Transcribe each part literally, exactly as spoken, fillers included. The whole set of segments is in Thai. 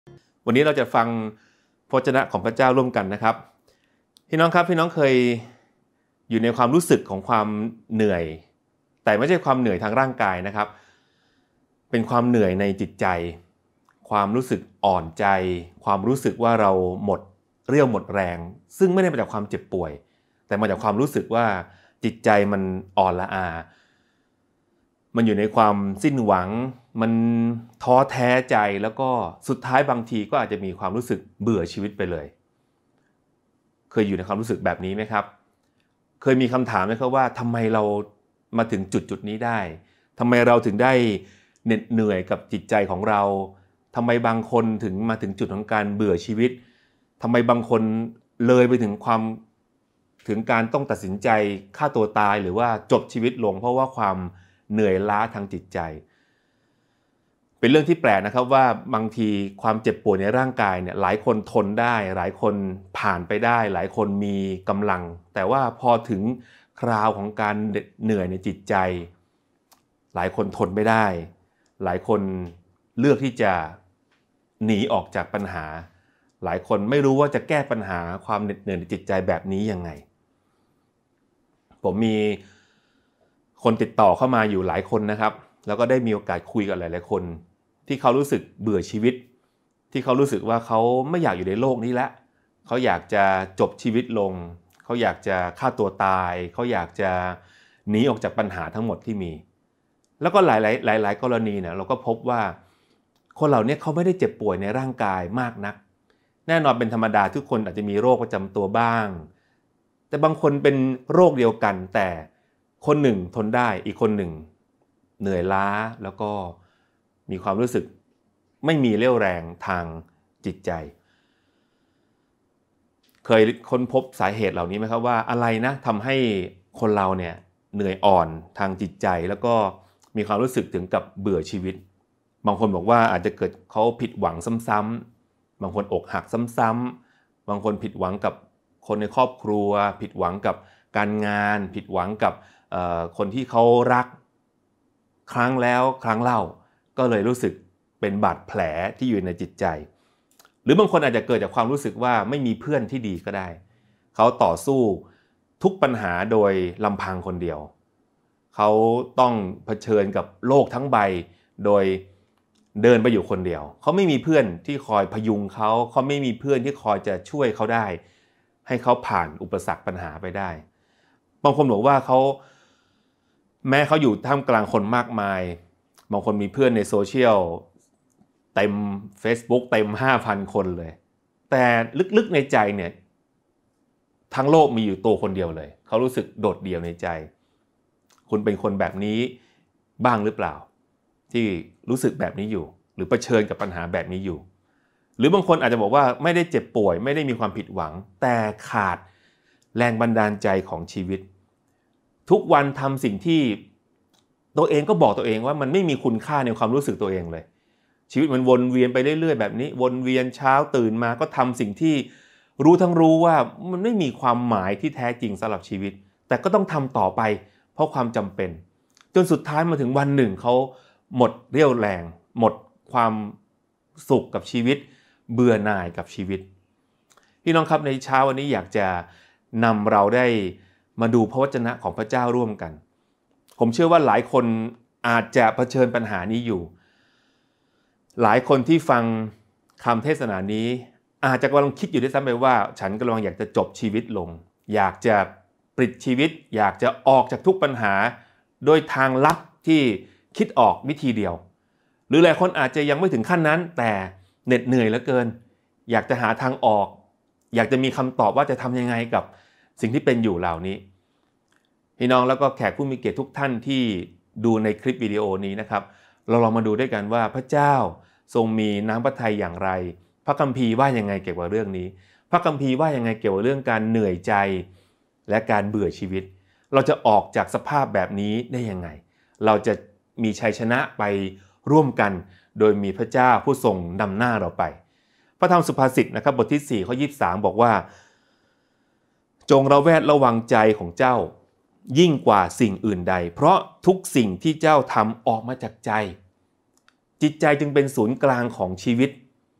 วันนี้เราจะฟังพระวจนะของพระเจ้าร่วมกันนะครับพี่น้องครับพี่น้องเคยอยู่ในความรู้สึกของความเหนื่อยแต่ไม่ใช่ความเหนื่อยทางร่างกายนะครับเป็นความเหนื่อยในจิตใจความรู้สึกอ่อนใจความรู้สึกว่าเราหมดเรี่ยวหมดแรงซึ่งไม่ได้มาจากความเจ็บป่วยแต่มาจากความรู้สึกว่าจิตใจมันอ่อนละอามันอยู่ในความสิ้นหวังมันท้อแท้ใจแล้วก็สุดท้ายบางทีก็อาจจะมีความรู้สึกเบื่อชีวิตไปเลยเคยอยู่ในความรู้สึกแบบนี้ไหมครับเคยมีคำถามไหมครับว่าทำไมเรามาถึงจุดจุดนี้ได้ทำไมเราถึงได้เหน็ดเหนื่อยกับจิตใจของเราทำไมบางคนถึงมาถึงจุดของการเบื่อชีวิตทำไมบางคนเลยไปถึงความถึงการต้องตัดสินใจฆ่าตัวตายหรือว่าจบชีวิตลงเพราะว่าความเหนื่อยล้าทางจิตใจเป็นเรื่องที่แปลกนะครับว่าบางทีความเจ็บปวดในร่างกายเนี่ยหลายคนทนได้หลายคนผ่านไปได้หลายคนมีกำลังแต่ว่าพอถึงคราวของการเหนื่อยในจิตใจหลายคนทนไม่ได้หลายคนเลือกที่จะหนีออกจากปัญหาหลายคนไม่รู้ว่าจะแก้ปัญหาความเหน็ดเหนื่อยในจิตใจแบบนี้ยังไงผมมีคนติดต่อเข้ามาอยู่หลายคนนะครับแล้วก็ได้มีโอกาสคุยกับหลายๆคนที่เขารู้สึกเบื่อชีวิตที่เขารู้สึกว่าเขาไม่อยากอยู่ในโลกนี้แล้วเขาอยากจะจบชีวิตลงเขาอยากจะฆ่าตัวตายเขาอยากจะหนีออกจากปัญหาทั้งหมดที่มีแล้วก็หลายๆหลายๆกรณีเนี่ยเราก็พบว่าคนเหล่านี้เขาไม่ได้เจ็บป่วยในร่างกายมากนักแน่นอนเป็นธรรมดาทุกคนอาจจะมีโรคประจำตัวบ้างแต่บางคนเป็นโรคเดียวกันแต่คนหนึ่งทนได้อีกคนหนึ่งเหนื่อยล้าแล้วก็มีความรู้สึกไม่มีเรี่ยวแรงทางจิตใจเคยค้นพบสาเหตุเหล่านี้ไหมครับว่าอะไรนะทำให้คนเราเนี่ยเหนื่อยอ่อนทางจิตใจแล้วก็มีความรู้สึกถึงกับเบื่อชีวิตบางคนบอกว่าอาจจะเกิดเขาผิดหวังซ้ำๆบางคนอกหักซ้ำๆบางคนผิดหวังกับคนในครอบครัวผิดหวังกับการงานผิดหวังกับคนที่เขารักครั้งแล้วครั้งเล่าก็เลยรู้สึกเป็นบาดแผลที่อยู่ในจิตใจหรือบางคนอาจจะเกิดจากความรู้สึกว่าไม่มีเพื่อนที่ดีก็ได้เขาต่อสู้ทุกปัญหาโดยลำพังคนเดียวเขาต้องเผชิญกับโลกทั้งใบโดยเดินไปอยู่คนเดียวเขาไม่มีเพื่อนที่คอยพยุงเขาเขาไม่มีเพื่อนที่คอยจะช่วยเขาได้ให้เขาผ่านอุปสรรคปัญหาไปได้บางคนบอกว่าเขาแม้เขาอยู่ท่ามกลางคนมากมายบางคนมีเพื่อนในโซเชียลเต็ม Facebook เต็ม ห้าพัน คนเลยแต่ลึกๆในใจเนี่ยทั้งโลกมีอยู่ตัวคนเดียวเลยเขารู้สึกโดดเดี่ยวในใจคุณเป็นคนแบบนี้บ้างหรือเปล่าที่รู้สึกแบบนี้อยู่หรือเผชิญกับปัญหาแบบนี้อยู่หรือบางคนอาจจะบอกว่าไม่ได้เจ็บป่วยไม่ได้มีความผิดหวังแต่ขาดแรงบันดาลใจของชีวิตทุกวันทำสิ่งที่ตัวเองก็บอกตัวเองว่ามันไม่มีคุณค่าในความรู้สึกตัวเองเลยชีวิตมันวนเวียนไปเรื่อยๆแบบนี้วนเวียนเช้าตื่นมาก็ทำสิ่งที่รู้ทั้งรู้ว่ามันไม่มีความหมายที่แท้จริงสำหรับชีวิตแต่ก็ต้องทำต่อไปเพราะความจำเป็นจนสุดท้ายมาถึงวันหนึ่งเขาหมดเรี่ยวแรงหมดความสุขกับชีวิตเบื่อหน่ายกับชีวิตพี่น้องครับในเช้าวันนี้อยากจะนำเราได้มาดูพระวจนะของพระเจ้าร่วมกันผมเชื่อว่าหลายคนอาจจะเผชิญปัญหานี้อยู่หลายคนที่ฟังคำเทศนานี้อาจจะกำลังคิดอยู่ด้วยซ้ำไปว่าฉันกำลังอยากจะจบชีวิตลงอยากจะปลิดชีวิตอยากจะออกจากทุกปัญหาโดยทางลัดที่คิดออกวิธีเดียวหรือหลายคนอาจจะยังไม่ถึงขั้นนั้นแต่เหน็ดเหนื่อยเหลือเกินอยากจะหาทางออกอยากจะมีคำตอบว่าจะทำยังไงกับสิ่งที่เป็นอยู่เหล่านี้พี่น้องแล้วก็แขกผู้มีเกียรติทุกท่านที่ดูในคลิปวิดีโอนี้นะครับเราลองมาดูด้วยกันว่าพระเจ้าทรงมีน้ำพระทัยอย่างไรพระคัมภีร์ว่ายังไงเกี่ยวกับเรื่องนี้พระคัมภีร์ว่ายังไงเกี่ยวกับเรื่องการเหนื่อยใจและการเบื่อชีวิตเราจะออกจากสภาพแบบนี้ได้ยังไงเราจะมีชัยชนะไปร่วมกันโดยมีพระเจ้าผู้ทรงนำหน้าเราไปพระธรรมสุภาษิตนะครับบทที่สี่ข้อยี่สิบสามบอกว่าจงระแวดระวังใจของเจ้ายิ่งกว่าสิ่งอื่นใดเพราะทุกสิ่งที่เจ้าทำออกมาจากใจจิตใจจึงเป็นศูนย์กลางของชีวิต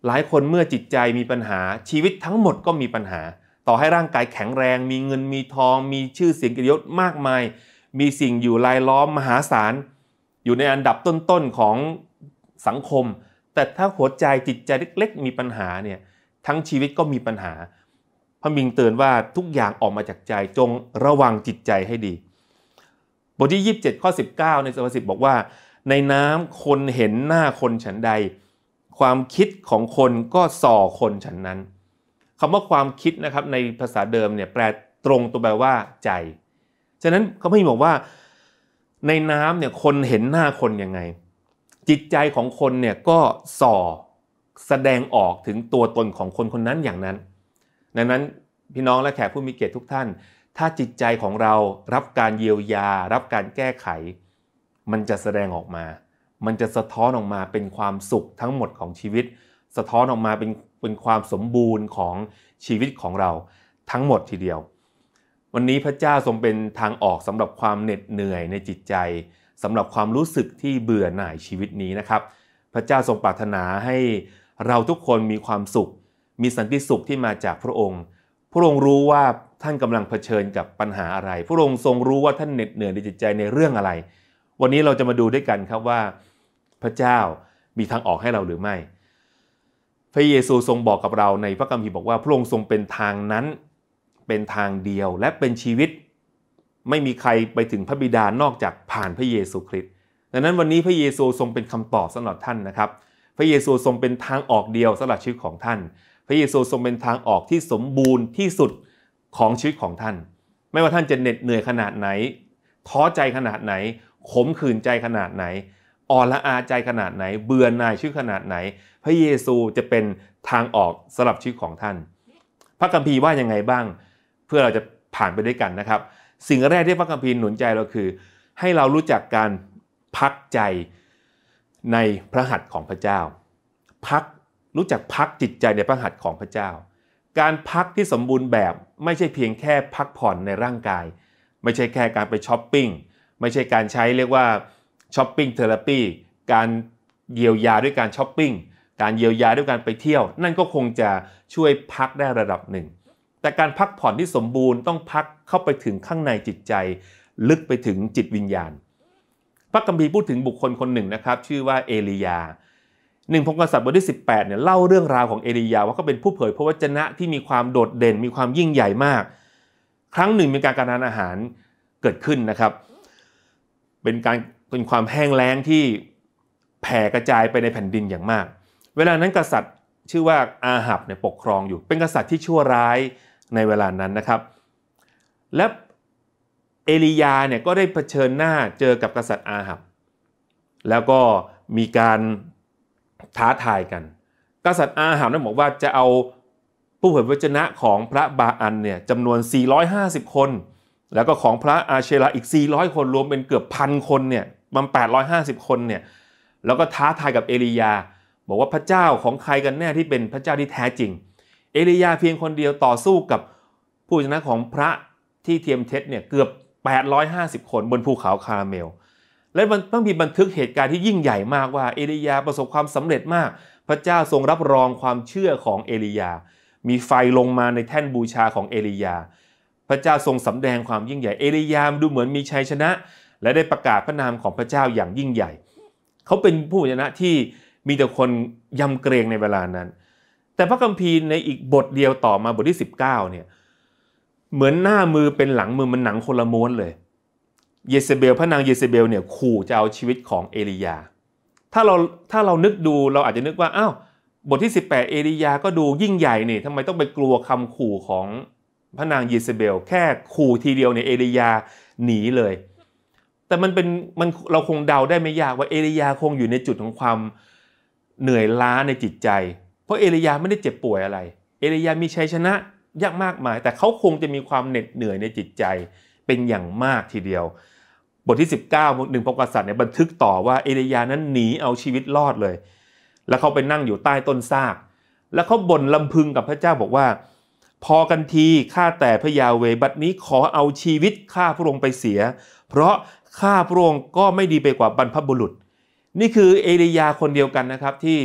หลายคนเมื่อจิตใจมีปัญหาชีวิตทั้งหมดก็มีปัญหาต่อให้ร่างกายแข็งแรงมีเงินมีทองมีชื่อเสียงเกียรติยศมากมายมีสิ่งอยู่รายล้อมมหาศาลอยู่ในอันดับต้นๆของสังคมแต่ถ้าหัวใจจิตใจเล็กๆมีปัญหาเนี่ยทั้งชีวิตก็มีปัญหาพระบิงเตือนว่าทุกอย่างออกมาจากใจจงระวังจิตใจให้ดีบทที่ยี่สิบเจ็ดข้อสิบเก้าในสุภาษิตบอกว่าในน้ำคนเห็นหน้าคนฉันใดความคิดของคนก็ส่อคนฉันนั้นคำว่าความคิดนะครับในภาษาเดิมเนี่ยแปลตรงตัวแปลว่าใจฉะนั้นเขาไม่บอกว่าในน้ำเนี่ยคนเห็นหน้าคนยังไงจิตใจของคนเนี่ยก็ส่อแสดงออกถึงตัวตนของคนคนนั้นอย่างนั้นดังนั้นพี่น้องและแขกผู้มีเกียรติทุกท่านถ้าจิตใจของเรารับการเยียวยารับการแก้ไขมันจะแสดงออกมามันจะสะท้อนออกมาเป็นความสุขทั้งหมดของชีวิตสะท้อนออกมาเป็นเป็นความสมบูรณ์ของชีวิตของเราทั้งหมดทีเดียววันนี้พระเจ้าทรงเป็นทางออกสำหรับความเหน็ดเหนื่อยในจิตใจสำหรับความรู้สึกที่เบื่อหน่ายชีวิตนี้นะครับพระเจ้าทรงปรารถนาให้เราทุกคนมีความสุขมีสันติสุขที่มาจากพระองค์พระองค์รู้ว่าท่านกำลังเผชิญกับปัญหาอะไรพระองค์ทรงรู้ว่าท่านเหน็ดเหนื่อยในจิตใจในเรื่องอะไรวันนี้เราจะมาดูด้วยกันครับว่าพระเจ้ามีทางออกให้เราหรือไม่พระเยซูทรงบอกกับเราในพระคัมภีร์บอกว่าพระองค์ทรงเป็นทางนั้นเป็นทางเดียวและเป็นชีวิตไม่มีใครไปถึงพระบิดานอกจากผ่านพระเยซูคริสต์ดังนั้นวันนี้พระเยซูทรงเป็นคำตอบสำหรับท่านนะครับพระเยซูทรงเป็นทางออกเดียวสำหรับชีวิตของท่านพระเยซูทรงเป็นทางออกที่สมบูรณ์ที่สุดของชีวิตของท่านไม่ว่าท่านจะเหน็ดเหนื่อยขนาดไหนท้อใจขนาดไหนขมขื่นใจขนาดไหนอ่อนละอาใจขนาดไหนเบื่อหน่ายชีวิตขนาดไหนพระเยซูจะเป็นทางออกสำหรับชีวิตของท่านพระคัมภีร์ว่ายังไงบ้างเพื่อเราจะผ่านไปด้วยกันนะครับสิ่งแรกที่พระคัมภีร์หนุนใจเราคือให้เรารู้จักการพักใจในพระหัตถ์ของพระเจ้าพักรู้จักพักจิตใจในพระหัตถ์ของพระเจ้าการพักที่สมบูรณ์แบบไม่ใช่เพียงแค่พักผ่อนในร่างกายไม่ใช่แค่การไปช้อปปิ้งไม่ใช่การใช้เรียกว่าช้อปปิ้งเทอราปีการเยียวยาด้วยการช้อปปิ้งการเยียวยาด้วยการไปเที่ยวนั่นก็คงจะช่วยพักได้ระดับหนึ่งแต่การพักผ่อนที่สมบูรณ์ต้องพักเข้าไปถึงข้างในจิตใจลึกไปถึงจิตวิญญาณพระคัมภีร์พูดถึงบุคคลคนหนึ่งนะครับชื่อว่าเอลียาหนึ่งพงศ์กษัตริย์บทที่สิบแปดเนี่ยเล่าเรื่องราวของเอลียาว่าเขาเป็นผู้เผยพระวจนะที่มีความโดดเด่นมีความยิ่งใหญ่มากครั้งหนึ่งมีการการทานอาหารเกิดขึ้นนะครับเป็นการเป็นความแห้งแล้งที่แผ่กระจายไปในแผ่นดินอย่างมากเวลานั้นกษัตริย์ชื่อว่าอาหับเนี่ยปกครองอยู่เป็นกษัตริย์ที่ชั่วร้ายในเวลานั้นนะครับและเอลียาเนี่ยก็ได้เผชิญหน้าเจอกับกษัตริย์อาหับแล้วก็มีการท้าทายกันกษัตริย์อาหับนั้นบอกว่าจะเอาผู้เผยพระวจนะของพระบาอันเนี่ยจำนวนสี่ร้อยห้าสิบคนแล้วก็ของพระอาเชราอีกสี่ร้อยคนรวมเป็นเกือบพันคนเนี่ยมันแปดร้อยห้าสิบคนเนี่ยแล้วก็ท้าทายกับเอลียาบอกว่าพระเจ้าของใครกันแน่ที่เป็นพระเจ้าที่แท้จริงเอลียาเพียงคนเดียวต่อสู้กับผู้ชนะของพระที่เทียมเท็จเนี่ยเกือบแปดร้อยห้าสิบคนบนภูเขาคาราเมลและมันต้องมีบันทึกเหตุการณ์ที่ยิ่งใหญ่มากว่าเอลียาประสบความสำเร็จมากพระเจ้าทรงรับรองความเชื่อของเอลียามีไฟลงมาในแท่นบูชาของเอลียาพระเจ้าทรงสำแดงความยิ่งใหญ่เอลียาดูเหมือนมีชัยชนะและได้ประกาศพระนามของพระเจ้าอย่างยิ่งใหญ่เขาเป็นผู้ชนะที่มีแต่คนยำเกรงในเวลานั้นแต่พระคัมภีร์ในอีกบทเดียวต่อมาบทที่สิบเก้าเนี่ยเหมือนหน้ามือเป็นหลังมือมันหนังคนละม้วนเลยเยเซเบลพระนางเยเซเบลเนี่ยขู่จะเอาชีวิตของเอลียาถ้าเราถ้าเรานึกดูเราอาจจะนึกว่าอ้าวบทที่สิบแปดเอลียาก็ดูยิ่งใหญ่นี่ทำไมต้องไปกลัวคำขู่ของพระนางเยเซเบลแค่ขู่ทีเดียวเนี่ยเอลียาหนีเลยแต่มันเป็นมันเราคงเดาได้ไม่ยากว่าเอลียาคงอยู่ในจุดของความเหนื่อยล้าในจิตใจเพราะเอลียาไม่ได้เจ็บป่วยอะไรเอลียามีชัยชนะยากมากมายแต่เขาคงจะมีความเหน็ดเหนื่อยในจิตใจเป็นอย่างมากทีเดียวบทที่สิบเก้าหนึ่งพงศ์กษัตริย์เนี่ยบันทึกต่อว่าเอลียานั้นหนีเอาชีวิตรอดเลยแล้วเขาไปนั่งอยู่ใต้ต้นซากแล้วเขาบ่นลำพึงกับพระเจ้าบอกว่าพอกันทีข้าแต่พระยาเวห์บัดนี้ขอเอาชีวิตข้าพระองค์ไปเสียเพราะข้าพระองค์ก็ไม่ดีไปกว่าบรรพบุรุษนี่คือเอลียาคนเดียวกันนะครับที่บ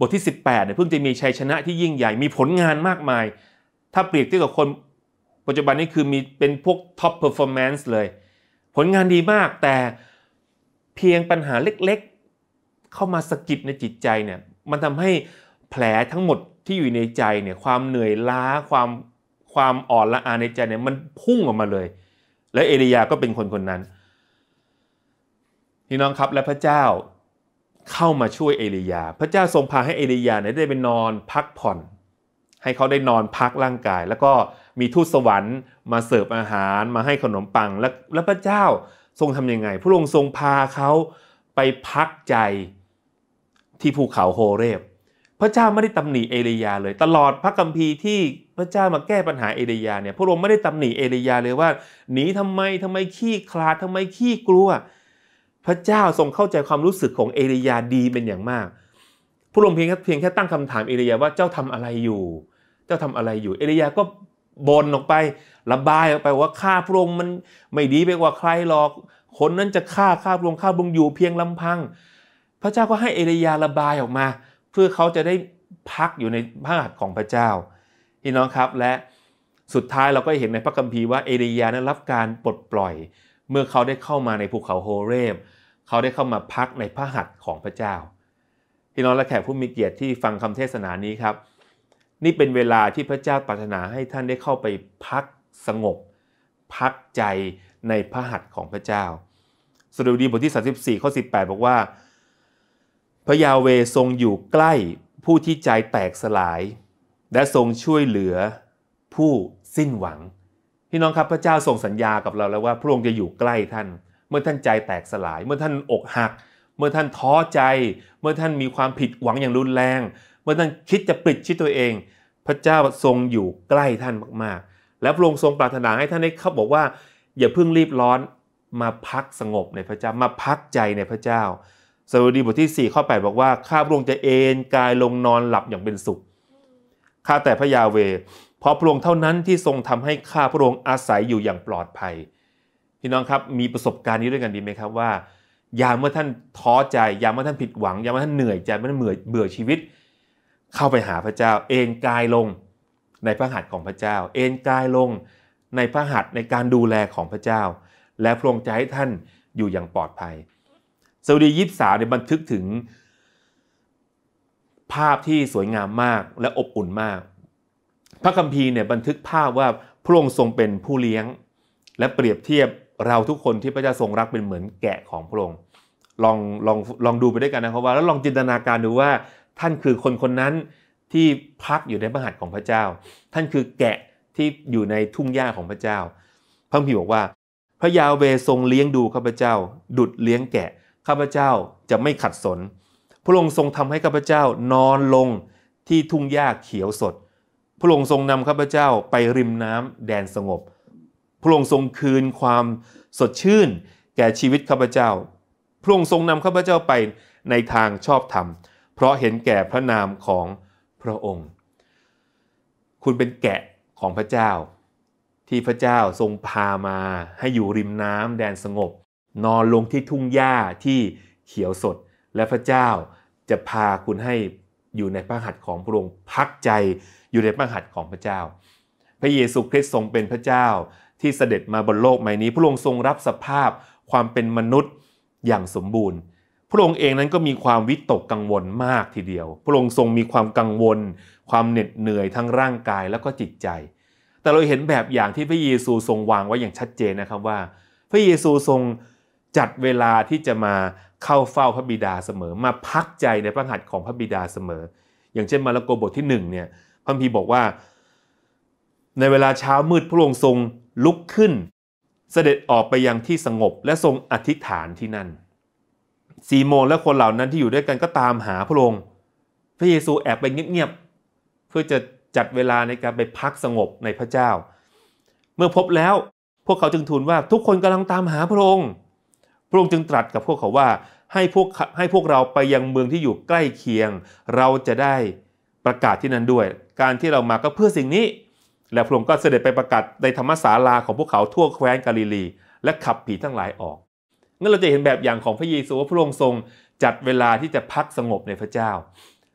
ทที่สิบแปดเนี่ยเพิ่งจะมีชัยชนะที่ยิ่งใหญ่มีผลงานมากมายถ้าเปรียบเทียบกับคนปัจจุบันนี้คือมีเป็นพวกท็อปเพอร์ฟอร์แมนซ์เลยผลงานดีมากแต่เพียงปัญหาเล็กๆเข้ามาสะกิดในจิตใจเนี่ยมันทำให้แผลทั้งหมดที่อยู่ในใจเนี่ยความเหนื่อยล้าความความอ่อนละอาในใจเนี่ยมันพุ่งออกมาเลยและเอลียาก็เป็นคนคนนั้นพี่น้องครับและพระเจ้าเข้ามาช่วยเอลียาพระเจ้าทรงพาให้เอลียาเนี่ยได้ไปนอนพักผ่อนให้เขาได้นอนพักร่างกายแล้วก็มีทูตสวรรค์มาเสิร์ฟอาหารมาให้ขนมปังและและพระเจ้าทรงทำยังไงพระองค์ทรงพาเขาไปพักใจที่ภูเขาโฮเรบพระเจ้าไม่ได้ตำหนิเอลียาเลยตลอดพระคัมภีร์ที่พระเจ้ามาแก้ปัญหาเอลียาเนี่ยพระองค์ไม่ได้ตำหนิเอลียาเลยว่าหนีทำไมทำไมขี้คลาดทำไมขี้กลัวพระเจ้าทรงเข้าใจความรู้สึกของเอลียาดีเป็นอย่างมากพระองค์เพียงแค่เพียงแค่ตั้งคำถามเอลียาว่าเจ้าทำอะไรอยู่เจ้าทำอะไรอยู่เอลียาก็บ่นออกไประบายออกไปว่าข้าพระองค์มันไม่ดีไปกว่าใครหรอกคนนั้นจะฆ่าข้าพระองค์ข้าพระองค์อยู่เพียงลำพังพระเจ้าก็ให้เอลียาระบายออกมาเพื่อเขาจะได้พักอยู่ในพระหัตถ์ของพระเจ้าพี่น้องครับและสุดท้ายเราก็เห็นในพระคัมภีร์ว่าเอลียานั้นรับการปลดปล่อยเมื่อเขาได้เข้ามาในภูเขาโฮเรบเขาได้เข้ามาพักในพระหัตถ์ของพระเจ้าพี่น้องและแขกผู้มีเกียรติที่ฟังคำเทศนานี้ครับนี่เป็นเวลาที่พระเจ้าปรารถนาให้ท่านได้เข้าไปพักสงบพักใจในพระหัตถ์ของพระเจ้าสดุดีบทที่สามสิบสี่ข้อสิบแปดบอกว่าพระยาเวห์ทรงอยู่ใกล้ผู้ที่ใจแตกสลายและทรงช่วยเหลือผู้สิ้นหวังพี่น้องครับพระเจ้าทรงสัญญากับเราแล้วว่าพระองค์จะอยู่ใกล้ท่านเมื่อท่านใจแตกสลายเมื่อท่านอกหักเมื่อท่านท้อใจเมื่อท่านมีความผิดหวังอย่างรุนแรงเมื่อท่านคิดจะปลิดชีวิตตัวเองพระเจ้าทรงอยู่ใกล้ท่านมากๆและพระองค์ทรงปรารถนาให้ท่านได้เขาบอกว่าอย่าเพิ่งรีบร้อนมาพักสงบในพระเจ้ามาพักใจในพระเจ้าสดุดีบทที่สี่ข้อแปดบอกว่าข้าพระองค์จะเอนกายลงนอนหลับอย่างเป็นสุขข้าแต่พระยาเวห์เพราะพระองค์เท่านั้นที่ทรงทำให้ข้าพระองค์อาศัยอยู่อย่างปลอดภัยพี่น้องครับมีประสบการณ์นี้ด้วยกันดีไหมครับว่ายามเมื่อท่านท้อใจยามเมื่อท่านผิดหวังยามเมื่อท่านเหนื่อยใจเมื่อท่านเบื่อเบื่อชีวิตเข้าไปหาพระเจ้าเอนกายลงในพระหัตถ์ของพระเจ้าเอนกายลงในพระหัตถ์ในการดูแลของพระเจ้าและพระองค์จะให้ท่านอยู่อย่างปลอดภัยสดุดียี่สิบสามเนี่ยบันทึกถึงภาพที่สวยงามมากและอบอุ่นมากพระคัมภีร์เนี่ยบันทึกภาพว่าพระองค์ทรงเป็นผู้เลี้ยงและเปรียบเทียบเราทุกคนที่พระเจ้าทรงรักเป็นเหมือนแกะของพระองค์ลองลองลองดูไปด้วยกันนะครับว่าแล้วลองจินตนาการดูว่าท่านคือคนคนนั้นที่พักอยู่ในพระหัตถ์ของพระเจ้าท่านคือแกะที่อยู่ในทุ่งหญ้าของพระเจ้าพระคัมภีร์บอกว่าพระยาเวห์ทรงเลี้ยงดูข้าพเจ้าดุจเลี้ยงแกะข้าพเจ้าจะไม่ขัดสนพระองค์ทรงทำให้ข้าพเจ้านอนลงที่ทุ่งหญ้าเขียวสดพระองค์ทรงนำข้าพเจ้าไปริมน้ำแดนสงบพระองค์ทรงคืนความสดชื่นแก่ชีวิตข้าพเจ้าพระองค์ทรงนำข้าพเจ้าไปในทางชอบธรรมเพราะเห็นแก่พระนามของพระองค์คุณเป็นแกะของพระเจ้าที่พระเจ้าทรงพามาให้อยู่ริมน้ำแดนสงบนอนลงที่ทุ่งหญ้าที่เขียวสดและพระเจ้าจะพาคุณให้อยู่ในพระหัตถ์ของพระองค์พักใจอยู่ในพระหัตถ์ของพระเจ้าพระเยซูคริสต์ทรงเป็นพระเจ้าที่เสด็จมาบนโลกใบนี้พระองค์ทรงรับสภาพความเป็นมนุษย์อย่างสมบูรณ์พระองค์เองนั้นก็มีความวิตกกังวลมากทีเดียวพระองค์ทรงมีความกังวลความเหน็ดเหนื่อยทั้งร่างกายแล้วก็จิตใจแต่เราเห็นแบบอย่างที่พระเยซูทรงวางไว้อย่างชัดเจนนะครับว่าพระเยซูทรงจัดเวลาที่จะมาเข้าเฝ้าพระบิดาเสมอมาพักใจในพระหัตถ์ของพระบิดาเสมออย่างเช่นมาระโกบทที่หนึ่งเนี่ยพระคัมภีร์บอกว่าในเวลาเช้ามืดพระองค์ทรงลุกขึ้นเสด็จออกไปยังที่สงบและทรงอธิษฐานที่นั่นซีโมนและคนเหล่านั้นที่อยู่ด้วยกันก็ตามหาพระองค์พระเยซูแอบไปเงียบๆเพื่อจะจัดเวลาในการไปพักสงบในพระเจ้าเมื่อพบแล้วพวกเขาจึงทูลว่าทุกคนกำลังตามหาพระองค์พระองค์จึงตรัสกับพวกเขาว่าให้พวกให้พวกเราไปยังเมืองที่อยู่ใกล้เคียงเราจะได้ประกาศที่นั่นด้วยการที่เรามาก็เพื่อสิ่งนี้และพระองค์ก็เสด็จไปประกาศในธรรมศาลาของพวกเขาทั่วแคว้นกาลิลีและขับผีทั้งหลายออกงั้นเราจะเห็นแบบอย่างของพระเยซูว่าพระองค์ทรงจัดเวลาที่จะพักสงบในพระเจ้า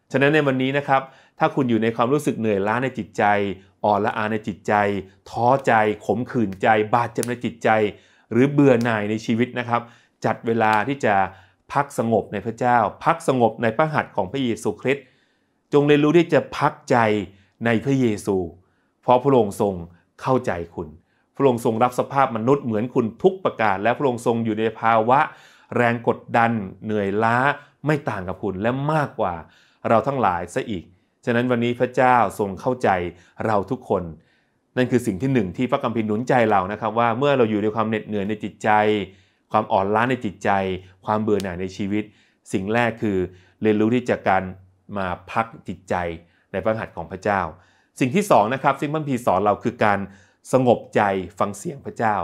ฉะนั้นในวันนี้นะครับถ้าคุณอยู่ในความรู้สึกเหนื่อยล้าในจิตใจอ่อนละอาในจิตใจท้อใจขมขื่นใจบาดเจ็บในจิตใจหรือเบื่อหน่ายในชีวิตนะครับจัดเวลาที่จะพักสงบในพระเจ้าพักสงบในพระหัตถ์ของพระเยซูคริสต์จงเรียนรู้ที่จะพักใจในพระเยซูเพราะพระองค์ทรงเข้าใจคุณพระองค์ทรงรับสภาพมนุษย์เหมือนคุณทุกประการและพระองค์ทรงอยู่ในภาวะแรงกดดันเหนื่อยล้าไม่ต่างกับคุณและมากกว่าเราทั้งหลายซะอีกฉะนั้นวันนี้พระเจ้าทรงเข้าใจเราทุกคนนั่นคือสิ่งที่หนึ่งที่พระคัมภีร์หนุนใจเรานะครับว่าเมื่อเราอยู่ในความเหน็ดเหนื่อยในจิตใจความอ่อนล้าในจิตใจความเบื่อหน่ายในชีวิตสิ่งแรกคือเรียนรู้ที่จะการมาพักจิตใจในพระหัตถ์ของพระเจ้าสิ่งที่สองนะครับซึ่งพระคัมภีร์สอนเราคือการสงบใจฟังเสียงพระเจ้า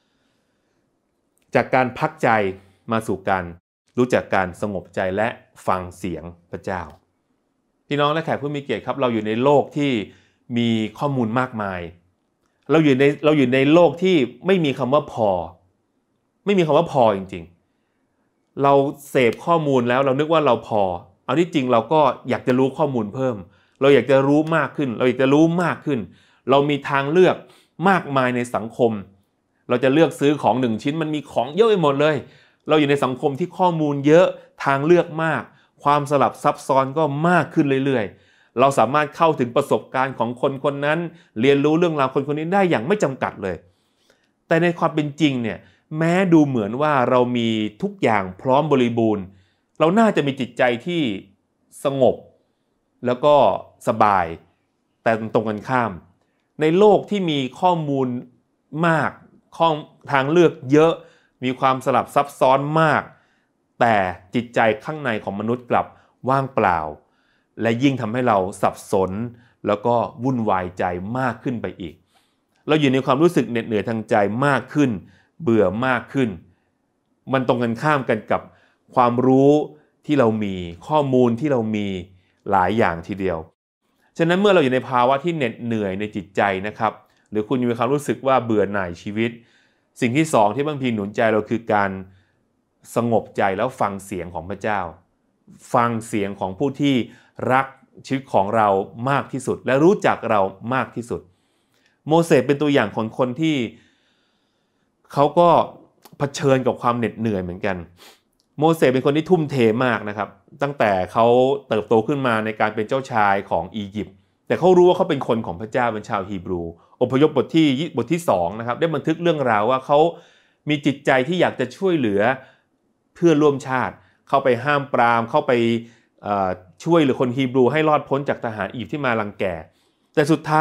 จากการพักใจมาสู่การรู้จักการสงบใจและฟังเสียงพระเจ้าพี่น้องและแขกผู้มีเกียรติครับเราอยู่ในโลกที่มีข้อมูลมากมายเราอยู่ในเราอยู่ในโลกที่ไม่มีคำว่าพอไม่มีคำว่าพอจริงๆเราเสพข้อมูลแล้วเรานึกว่าเราพอเอาที่จริงเราก็อยากจะรู้ข้อมูลเพิ่มเราอยากจะรู้มากขึ้นเราอยากจะรู้มากขึ้นเรามีทางเลือกมากมายในสังคมเราจะเลือกซื้อของหนึ่งชิ้นมันมีของเยอะไปหมดเลยเราอยู่ในสังคมที่ข้อมูลเยอะทางเลือกมากความสลับซับซ้อนก็มากขึ้นเรื่อยๆเราสามารถเข้าถึงประสบการณ์ของคนคนนั้นเรียนรู้เรื่องราวคนคนนี้ได้อย่างไม่จำกัดเลยแต่ในความเป็นจริงเนี่ยแม้ดูเหมือนว่าเรามีทุกอย่างพร้อมบริบูรณ์เราน่าจะมีจิตใจที่สงบแล้วก็สบายแต่ตรงกันข้ามในโลกที่มีข้อมูลมากข้อทางเลือกเยอะมีความสลับซับซ้อนมากแต่จิตใจข้างในของมนุษย์กลับว่างเปล่าและยิ่งทำให้เราสับสนแล้วก็วุ่นวายใจมากขึ้นไปอีกเราอยู่ในความรู้สึกเหน็ดเหนื่อยทางใจมากขึ้นเบื่อมากขึ้นมันตรงกันข้ามกันกับความรู้ที่เรามีข้อมูลที่เรามีหลายอย่างทีเดียวฉะนั้นเมื่อเราอยู่ในภาวะที่เหน็ดเหนื่อยในจิตใจนะครับหรือคุณมีความรู้สึกว่าเบื่อหน่ายชีวิตสิ่งที่สองที่พระคัมภีร์หนุนใจเราคือการสงบใจแล้วฟังเสียงของพระเจ้าฟังเสียงของผู้ที่รักชีวิตของเรามากที่สุดและรู้จักเรามากที่สุดโมเสสเป็นตัวอย่างของคนที่เขาก็เผชิญกับความเหน็ดเหนื่อยเหมือนกันโมเสสเป็นคนที่ทุ่มเทมากนะครับตั้งแต่เขาเติบโตขึ้นมาในการเป็นเจ้าชายของอียิปต์แต่เขารู้ว่าเขาเป็นคนของพระเจ้าเป็นชาวฮีบรูอพยพบทที่บทที่สองนะครับได้บันทึกเรื่องราวว่าเขามีจิตใจที่อยากจะช่วยเหลือเพื่อนร่วมชาติเข้าไปห้ามปรามเข้าไปช่วยเหลือคนฮีบรูให้รอดพ้นจากทหารอียิปต์ที่มารังแกแต่สุดท้าย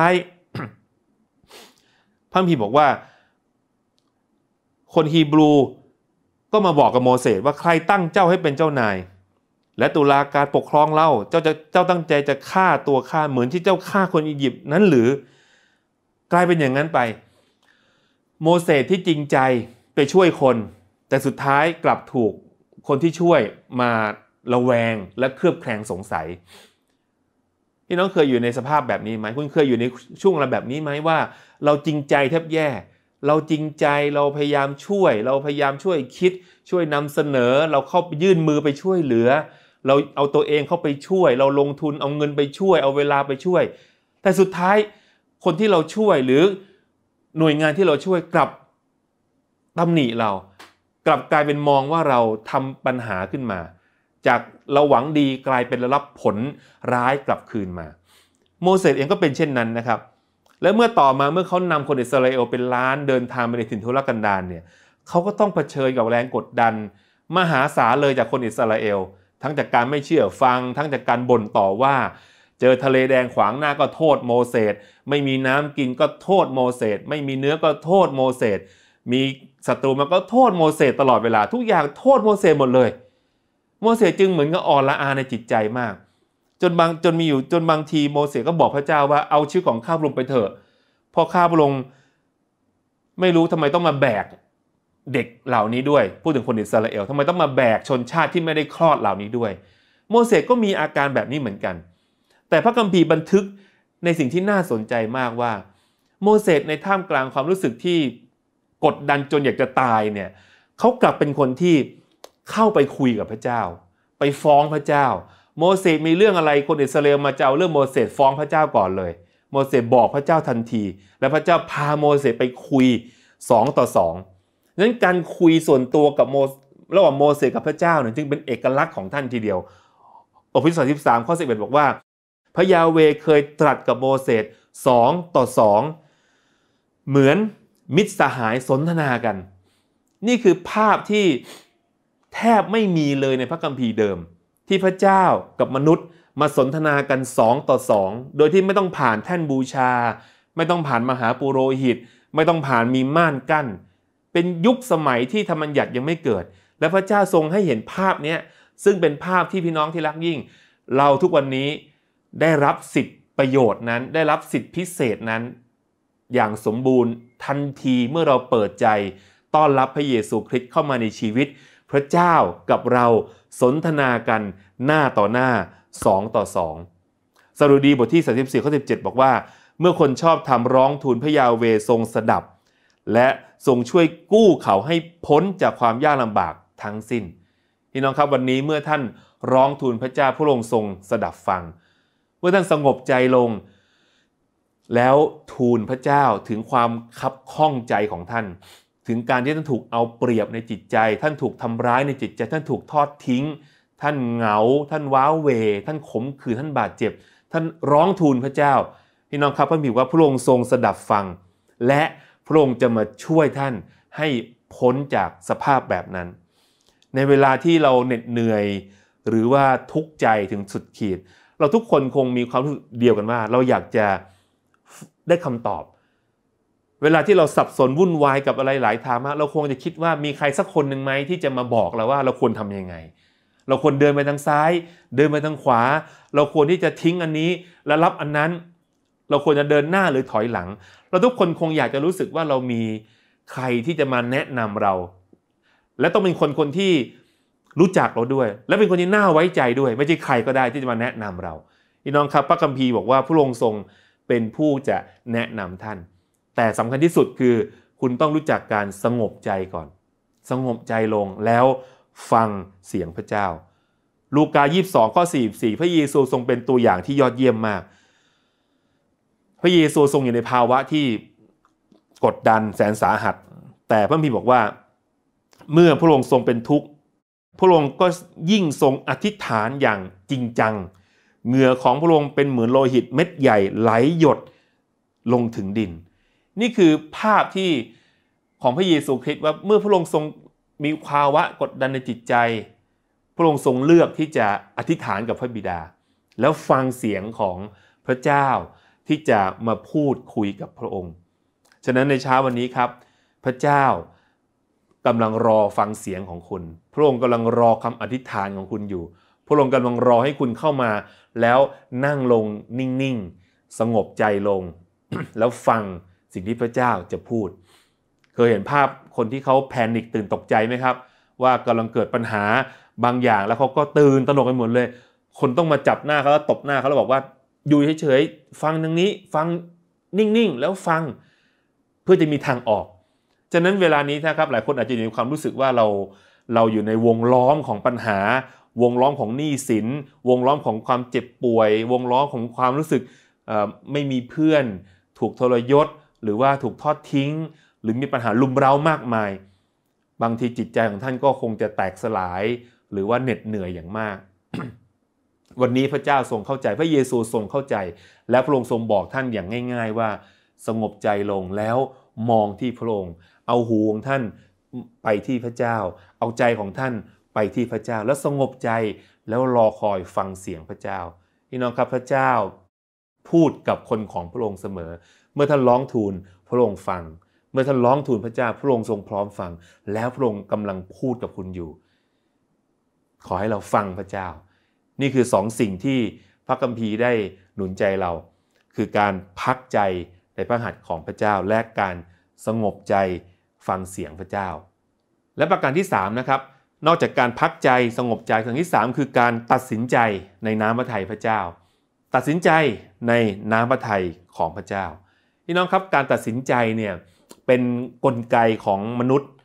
พระคัมภีร์บอกว่าคนฮีบรูก็มาบอกกับโมเสสว่าใครตั้งเจ้าให้เป็นเจ้านายและตุลาการปกครองเราเจ้าจะเจ้าตั้งใจจะฆ่าตัวฆ่าเหมือนที่เจ้าฆ่าคนอียิปต์นั้นหรือกลายเป็นอย่างนั้นไปโมเสสที่จริงใจไปช่วยคนแต่สุดท้ายกลับถูกคนที่ช่วยมาระแวงและเคลือบแคลงสงสัยพี่น้องเคยอยู่ในสภาพแบบนี้ไหมคุณเคยอยู่ในช่วงเวลาแบบนี้ไหมว่าเราจริงใจแทบแย่เราจริงใจเราพยายามช่วยเราพยายามช่วยคิดช่วยนำเสนอเราเข้าไปยื่นมือไปช่วยเหลือเราเอาตัวเองเข้าไปช่วยเราลงทุนเอาเงินไปช่วยเอาเวลาไปช่วยแต่สุดท้ายคนที่เราช่วยหรือหน่วยงานที่เราช่วยกลับตำหนิเรากลับกลายเป็นมองว่าเราทำปัญหาขึ้นมาจากเราหวังดีกลายเป็นรับผลร้ายกลับคืนมาโมเสสเองก็เป็นเช่นนั้นนะครับและเมื่อต่อมาเมื่อเขานำคนอิสราเอลเป็นล้านเดินทางไปในถิ่นทุรกันดารเนี่ยเขาก็ต้องเผชิญกับแรงกดดันมหาศาลเลยจากคนอิสราเอลทั้งจากการไม่เชื่อฟังทั้งจากการบ่นต่อว่าเจอทะเลแดงขวางหน้าก็โทษโมเสสไม่มีน้ำกินก็โทษโมเสสไม่มีเนื้อก็โทษโมเสสมีศัตรูมันก็โทษโมเสสตลอดเวลาทุกอย่างโทษโมเสสหมดเลยโมเสสจึงเหมือนกับอ่อนละอาในจิตใจมากจนบางจนมีอยู่จนบางทีโมเสสก็บอกพระเจ้าว่าเอาชีวิตของข้าพระองค์ไปเถอะเพราะข้าพระองค์ไม่รู้ทำไมต้องมาแบกเด็กเหล่านี้ด้วยพูดถึงคนอิสราเอลทำไมต้องมาแบกชนชาติที่ไม่ได้คลอดเหล่านี้ด้วยโมเสสก็มีอาการแบบนี้เหมือนกันแต่พระคัมภีร์บันทึกในสิ่งที่น่าสนใจมากว่าโมเสสในท่ามกลางความรู้สึกที่กดดันจนอยากจะตายเนี่ยเขากลับเป็นคนที่เข้าไปคุยกับพระเจ้าไปฟ้องพระเจ้าโมเสสมีเรื่องอะไรคนอิสราเอลมาจะเอาเรื่องโมเสสฟ้องพระเจ้าก่อนเลยโมเสสบอกพระเจ้าทันทีและพระเจ้าพาโมเสสไปคุยสองต่อสองนั้นการคุยส่วนตัวกับโมระหว่างโมเสสกับพระเจ้าเนี่ยจึงเป็นเอกลักษณ์ของท่านทีเดียวอพยพบทสิบสามข้อสิบเอ็ดบอกว่าพระยาเวห์เคยตรัสกับโมเสสสองต่อสองเหมือนมิตรสหายสนทนากันนี่คือภาพที่แทบไม่มีเลยในพระคัมภีร์เดิมที่พระเจ้ากับมนุษย์มาสนทนากันสองต่อสองโดยที่ไม่ต้องผ่านแท่นบูชาไม่ต้องผ่านมหาปุโรหิตไม่ต้องผ่านมีม่านกั้นเป็นยุคสมัยที่ธรรมบัญญัติยังไม่เกิดและพระเจ้าทรงให้เห็นภาพนี้ซึ่งเป็นภาพที่พี่น้องที่รักยิ่งเราทุกวันนี้ได้รับสิทธิประโยชน์นั้นได้รับสิทธิพิเศษนั้นอย่างสมบูรณ์ทันทีเมื่อเราเปิดใจต้อนรับพระเยซูคริสต์เข้ามาในชีวิตพระเจ้ากับเราสนทนากันหน้าต่อหน้าสองต่อสองสดุดีบทที่สามสิบสี่ข้อสิบเจ็ดบอกว่าเมื่อคนชอบธรรมร้องทูลพระยาเวห์ทรงสดับและทรงช่วยกู้เขาให้พ้นจากความยากลำบากทั้งสิ้นพี่น้องครับวันนี้เมื่อท่านร้องทูลพระเจ้าพระองค์ทรงสดับฟังเมื่อท่านสงบใจลงแล้วทูลพระเจ้าถึงความคับข้องใจของท่านถึงการที่ท่านถูกเอาเปรียบในจิตใจท่านถูกทำร้ายในจิตใจท่านถูกทอดทิ้งท่านเหงาท่านว้าเหวท่านขมขื่นท่านบาดเจ็บท่านร้องทูลพระเจ้าพี่น้องครับพระบิดาว่าพระองค์ทรงสดับฟังและพระองค์จะมาช่วยท่านให้พ้นจากสภาพแบบนั้นในเวลาที่เราเหน็ดเหนื่อยหรือว่าทุกข์ใจถึงสุดขีดเราทุกคนคงมีความรู้สึกเดียวกันว่าเราอยากจะได้คำตอบเวลาที่เราสับสนวุ่นวายกับอะไรหลายทางเราคงจะคิดว่ามีใครสักคนหนึ่งไหมที่จะมาบอกเราว่าเราควรทำยังไงเราควรเดินไปทางซ้ายเดินไปทางขวาเราควรที่จะทิ้งอันนี้และรับอันนั้นเราควรจะเดินหน้าหรือถอยหลังเราทุกคนคงอยากจะรู้สึกว่าเรามีใครที่จะมาแนะนำเราและต้องเป็นคนคนที่รู้จักเราด้วยและเป็นคนที่น่าไว้ใจด้วยไม่ใช่ใครก็ได้ที่จะมาแนะนำเราพี่น้องครับพระคัมภีร์บอกว่าพระองค์ทรงเป็นผู้จะแนะนำท่านแต่สำคัญที่สุดคือคุณต้องรู้จักการสงบใจก่อนสงบใจลงแล้วฟังเสียงพระเจ้าลูกายี่สิบสองข้อสี่สิบสี่พระเยซูทรงเป็นตัวอย่างที่ยอดเยี่ยมมากพระเยซูทรงอยู่ในภาวะที่กดดันแสนสาหัสแต่พระคัมภีร์บอกว่าเมื่อพระองค์ทรงเป็นทุกข์พระองค์ก็ยิ่งทรงอธิษฐานอย่างจริงจังเหงื่อของพระองค์เป็นเหมือนโลหิตเม็ดใหญ่ไหลหยดลงถึงดินนี่คือภาพที่ของพระเยซูคริสต์ว่าเมื่อพระองค์ทรงมีภาวะกดดันในจิตใจพระองค์ทรงเลือกที่จะอธิษฐานกับพระบิดาแล้วฟังเสียงของพระเจ้าที่จะมาพูดคุยกับพระองค์ฉะนั้นในเช้าวันนี้ครับพระเจ้ากำลังรอฟังเสียงของคุณพระองค์กำลังรอคำอธิษฐานของคุณอยู่พระองค์กำลังรอให้คุณเข้ามาแล้วนั่งลงนิ่งๆสงบใจลง แล้วฟังสิ่งที่พระเจ้าจะพูดเคยเห็นภาพคนที่เขาแพนิคตื่นตกใจไหมครับว่ากำลังเกิดปัญหาบางอย่างแล้วเขาก็ตื่นตระหนกกันหมดเลยคนต้องมาจับหน้าเขาแล้วตบหน้าเขาแล้วบอกว่าอยู่เฉยๆฟังทางนี้ฟังนิ่งๆแล้วฟังเพื่อจะมีทางออกฉะนั้นเวลานี้นะครับหลายคนอาจจะมีความรู้สึกว่าเราเราอยู่ในวงล้อมของปัญหาวงล้อมของหนี้สินวงล้อมของความเจ็บป่วยวงล้อมของความรู้สึกไม่มีเพื่อนถูกทรยศหรือว่าถูกทอดทิ้งหรือมีปัญหาลุมเร้ามากมายบางทีจิตใจของท่านก็คงจะแตกสลายหรือว่าเหน็ดเหนื่อยอย่างมาก วันนี้พระเจ้าทรงเข้าใจพระเยซูทรงเข้าใจและพระองค์ทรงบอกท่านอย่างง่ายๆว่าสงบใจลงแล้วมองที่พระองค์เอาหูของท่านไปที่พระเจ้าเอาใจของท่านไปที่พระเจ้าแล้วสงบใจแล้วรอคอยฟังเสียงพระเจ้าพี่น้องครับพระเจ้าพูดกับคนของพระองค์เสมอเมื่อท่านร้องทูลพระองค์ฟังเมื่อท่านร้องทูลพระเจ้าพระองค์ทรงพร้อมฟังแล้วพระองค์กำลังพูดกับคุณอยู่ขอให้เราฟังพระเจ้านี่คือสองสิ่งที่พระคัมภีร์ได้หนุนใจเราคือการพักใจในพระหัตถ์ของพระเจ้าและการสงบใจฟังเสียงพระเจ้าและประการที่สามนะครับนอกจากการพักใจสงบใจสิ่งที่สามคือการตัดสินใจในน้ำพระทัยพระเจ้าตัดสินใจในน้ำพระทัยของพระเจ้าพี่น้องครับการตัดสินใจเนี่ยเป็นกลไกของมนุษย์เ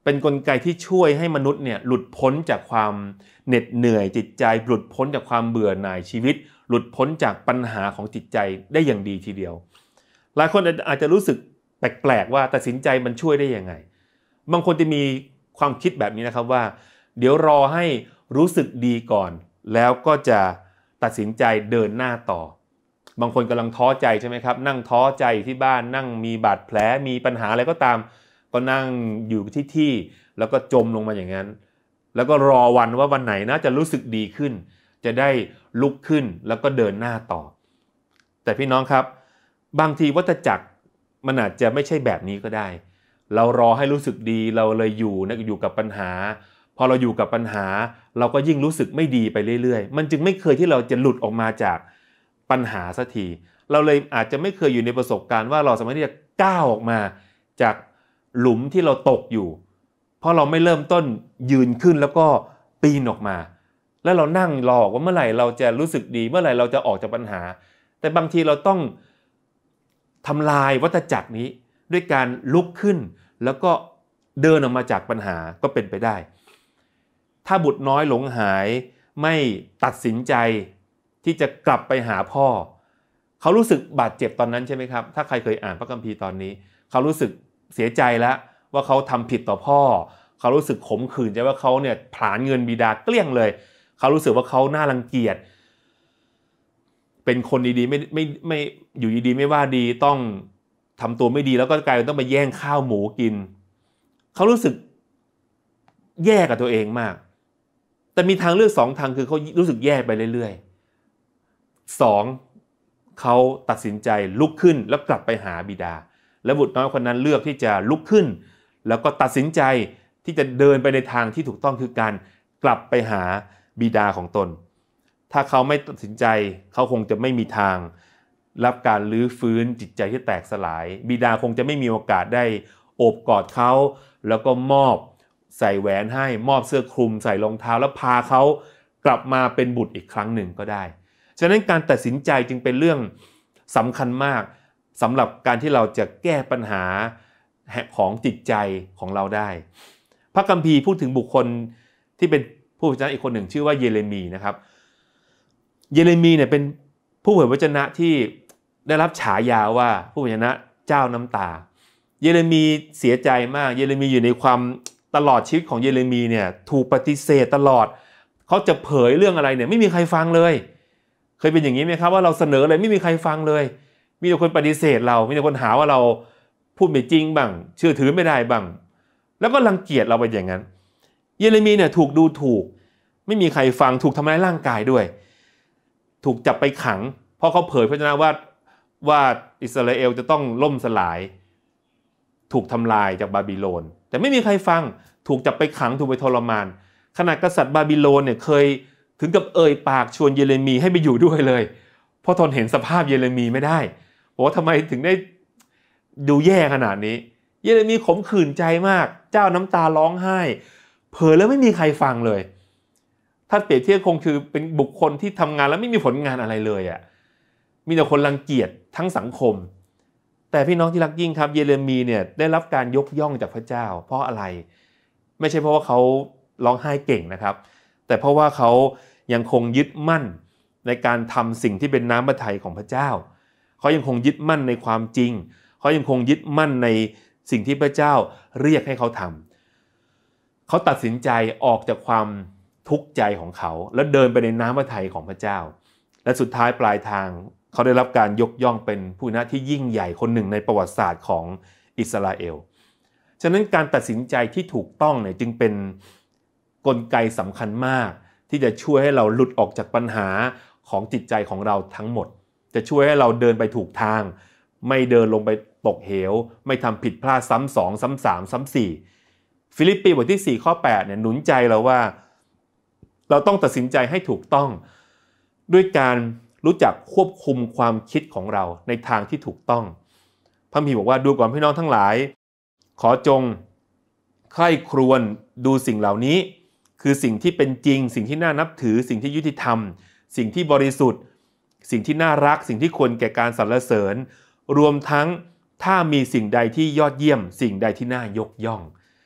เป็นกลไกที่ช่วยให้มนุษย์เนี่ยหลุดพ้นจากความเหน็ดเหนื่อยจิตใจหลุดพ้นจากความเบื่อหน่ายชีวิตหลุดพ้นจากปัญหาของจิตใจได้อย่างดีทีเดียวหลายคนอาจจะรู้สึกแปลกๆว่าตัดสินใจมันช่วยได้ยังไงบางคนจะมีความคิดแบบนี้นะครับว่าเดี๋ยวรอให้รู้สึกดีก่อนแล้วก็จะตัดสินใจเดินหน้าต่อบางคนกำลังท้อใจใช่ไหมครับนั่งท้อใจที่บ้านนั่งมีบาดแผลมีปัญหาอะไรก็ตามก็นั่งอยู่ที่ที่แล้วก็จมลงมาอย่างนั้นแล้วก็รอวันว่าวันไหนนะจะรู้สึกดีขึ้นจะได้ลุกขึ้นแล้วก็เดินหน้าต่อแต่พี่น้องครับบางทีวัฏจักรมันอาจจะไม่ใช่แบบนี้ก็ได้เรารอให้รู้สึกดีเราเลยอยู่นะอยู่กับปัญหาพอเราอยู่กับปัญหาเราก็ยิ่งรู้สึกไม่ดีไปเรื่อยๆมันจึงไม่เคยที่เราจะหลุดออกมาจากปัญหาสักทีเราเลยอาจจะไม่เคยอยู่ในประสบการณ์ว่าเราสามารถที่จะก้าวออกมาจากหลุมที่เราตกอยู่เพราะเราไม่เริ่มต้นยืนขึ้นแล้วก็ปีนออกมาแล้วเรานั่งรอว่าเมื่อไหร่เราจะรู้สึกดีเมื่อไหร่เราจะออกจากปัญหาแต่บางทีเราต้องทำลายวัฏจักรนี้ด้วยการลุกขึ้นแล้วก็เดินออกมาจากปัญหาก็เป็นไปได้ถ้าบุตรน้อยหลงหายไม่ตัดสินใจที่จะกลับไปหาพ่อเขารู้สึกบาดเจ็บตอนนั้นใช่ไหมครับถ้าใครเคยอ่านพระคัมภีร์ตอนนี้เขารู้สึกเสียใจแล้วว่าเขาทำผิดต่อพ่อเขารู้สึกขมขื่นใจว่าเขาเนี่ยผลาญเงินบิดาเกลี้ยงเลยเขารู้สึกว่าเขาน่ารังเกียจเป็นคนดีๆไม่ไม่ไม่อยู่ดีๆไม่ว่าดีต้องทำตัวไม่ดีแล้วก็กลายเป็นต้องไปแย่งข้าวหมูกินเขารู้สึกแย่กับตัวเองมากแต่มีทางเลือกสองทางคือเขารู้สึกแย่ไปเรื่อยๆสองเขาตัดสินใจลุกขึ้นแล้วกลับไปหาบิดาและบุตรน้อยคนนั้นเลือกที่จะลุกขึ้นแล้วก็ตัดสินใจที่จะเดินไปในทางที่ถูกต้องคือการกลับไปหาบิดาของตนถ้าเขาไม่ตัดสินใจเขาคงจะไม่มีทางรับการลื้อฟื้นจิตใจที่แตกสลายบิดาคงจะไม่มีโอกาสได้โอบกอดเขาแล้วก็มอบใส่แหวนให้มอบเสื้อคลุมใส่รองเท้าแล้วพาเขากลับมาเป็นบุตรอีกครั้งหนึ่งก็ได้ฉะนั้นการตัดสินใจจึงเป็นเรื่องสำคัญมากสำหรับการที่เราจะแก้ปัญหาของจิตใจของเราได้พระคัมภีร์พูดถึงบุคคลที่เป็นผู้เผยพระชนะอีกคนหนึ่งชื่อว่าเยเรมีนะครับเยเรมีเนี่ยเป็นผู้เผยพระวจนะที่ได้รับฉายาว่าผู้เผยพระวจนะเจ้าน้ำตาเยเรมีเสียใจมากเยเรมีอยู่ในความตลอดชีวิตของเยเรมีเนี่ยถูกปฏิเสธตลอดเขาจะเผยเรื่องอะไรเนี่ยไม่มีใครฟังเลยเคยเป็นอย่างนี้ไหมครับว่าเราเสนออะไรไม่มีใครฟังเลยมีแต่คนปฏิเสธเรามีแต่คนหาว่าเราพูดไม่จริงบ้างเชื่อถือไม่ได้บ้างแล้วก็รังเกียจเราไปอย่างนั้นเยเรมีเนี่ยถูกดูถูกไม่มีใครฟังถูกทำร้ายร่างกายด้วยถูกจับไปขังเพราะเขาเผยพระวจนะว่าว่าอิสราเอลจะต้องล่มสลายถูกทำลายจากบาบิโลนแต่ไม่มีใครฟังถูกจับไปขังถูกไปทรมานขนาดกษัตริย์บาบิโลนเนี่ยเคยถึงกับเอ่ยปากชวนเยเรมีให้ไปอยู่ด้วยเลยเพราะทนเห็นสภาพเยเรมีไม่ได้บอกว่าทำไมถึงได้ดูแย่ขนาดนี้เยเรมีขมขื่นใจมากเจ้าน้ำตาร้องไห้เผยแล้วไม่มีใครฟังเลยถ้าเปรียบเทียบคงคือเป็นบุคคลที่ทำงานแล้วไม่มีผลงานอะไรเลยอ่ะมีแต่คนรังเกียจทั้งสังคมแต่พี่น้องที่รักยิ่งครับเยเรมีเนี่ยได้รับการยกย่องจากพระเจ้าเพราะอะไรไม่ใช่เพราะว่าเขาร้องไห้เก่งนะครับแต่เพราะว่าเขายังคงยึดมั่นในการทำสิ่งที่เป็นน้ำพระทัยของพระเจ้าเขายังคงยึดมั่นในความจริงเขายังคงยึดมั่นในสิ่งที่พระเจ้าเรียกให้เขาทำเขาตัดสินใจออกจากความทุกข์ใจของเขาแล้วเดินไปในน้ำพระทัยของพระเจ้าและสุดท้ายปลายทางเขาได้รับการยกย่องเป็นผู้นำที่ยิ่งใหญ่คนหนึ่งในประวัติศาสตร์ของอิสราเอลฉะนั้นการตัดสินใจที่ถูกต้องเนี่ยจึงเป็นกลไกสำคัญมากที่จะช่วยให้เราหลุดออกจากปัญหาของจิตใจของเราทั้งหมดจะช่วยให้เราเดินไปถูกทางไม่เดินลงไปตกเหวไม่ทำผิดพลาดซ้ำสองซ้ำสามซ้ำสี่ฟิลิปปีบทที่สี่ข้อแปดเนี่ยหนุนใจเราว่าเราต้องตัดสินใจให้ถูกต้องด้วยการรู้จักควบคุมความคิดของเราในทางที่ถูกต้องพระคัมภีร์บอกว่าดูก่อนพี่น้องทั้งหลายขอจงใคร่ครวญดูสิ่งเหล่านี้คือสิ่งที่เป็นจริงสิ่งที่น่านับถือสิ่งที่ยุติธรรมสิ่งที่บริสุทธิ์สิ่งที่น่ารักสิ่งที่ควรแก่การสรรเสริญรวมทั้งถ้ามีสิ่งใดที่ยอดเยี่ยมสิ่งใดที่น่ายกย่อง